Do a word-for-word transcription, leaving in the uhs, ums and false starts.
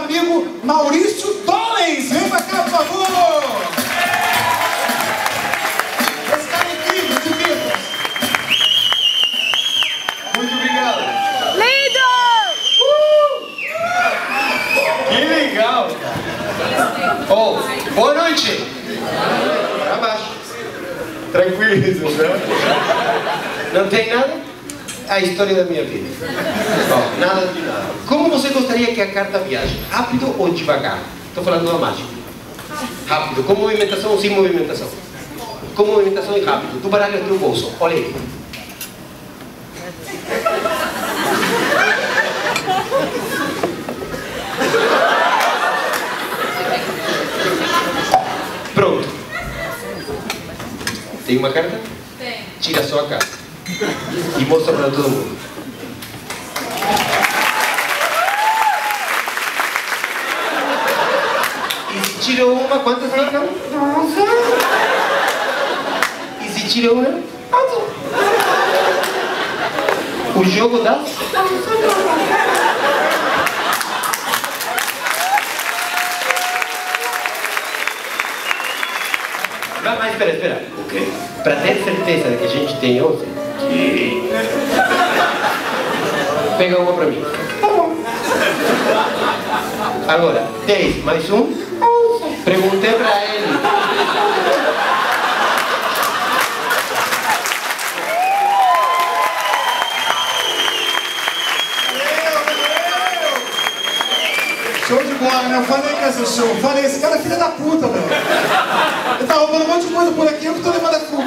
amigo Maurício Dollens. Vem pra cá, por favor. Esse cara é incrível, de Minas. Muito obrigado. Lindo! Uh! Que legal! Oh, boa noite! Para baixo. Tranquilo, né? Não tem nada? A história da minha vida. Oh, nada de nada. Como você gostaria que a carta viaje? Rápido ou devagar? Estou falando da mágica. Rápido. Com movimentação ou sem movimentação? Com movimentação e rápido. Tu baralho é teu bolso. Olha aí. Pronto. Tem uma carta? Tem. Tira só a carta. E mostra para todo mundo. E se tira uma, quantas ficam? E se tira uma? O jogo dá? Mas, mas espera, espera. Okay. Para ter certeza de que a gente tem onze, que... pega uma para mim. Tá bom. Agora, dez mais um. Perguntei para ele. Show de bola, né? Eu falei que ia ser show. Eu falei, esse cara é filho da puta, velho. Ele tá roubando um monte de coisa por aqui, eu que tô levando a